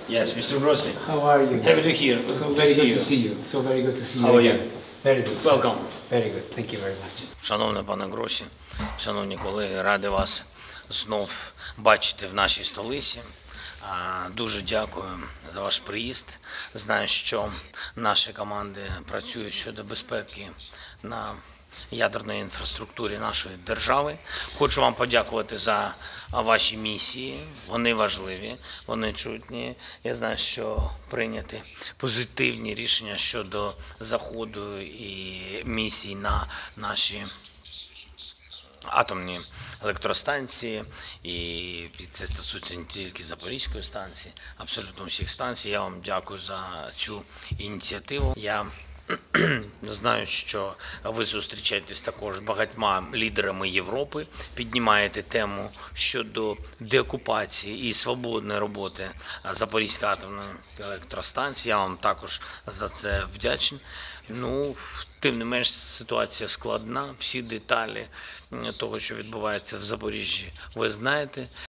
Yes, Mr. Grossi. How are you? Happy to hear. So To very see good you. to see you. So very good to see you How are you? again. Very good. sir. Welcome. Very good. Thank you very much. Шановний пане Гросі, шановні колеги, радий вас знов бачити в нашій столиці. Дуже дякую за ваш приїзд. Знаю, що наші команди працюють щодо безпеки на ядерної інфраструктурі нашої держави. Хочу вам подякувати за ваші місії. Вони важливі, вони чутні. Я знаю, що прийняті позитивні рішення щодо заходу і місій на наші атомні електростанції, і це стосується не тільки Запорізької станції, абсолютно всіх станцій. Я вам дякую за цю ініціативу. Я знаю, що ви зустрічаєтесь також з багатьма лідерами Європи, піднімаєте тему щодо деокупації і свободної роботи Запорізької атомної електростанції. Я вам також за це вдячний. Тим не менш, ситуація складна, всі деталі того, що відбувається в Запоріжжі, ви знаєте.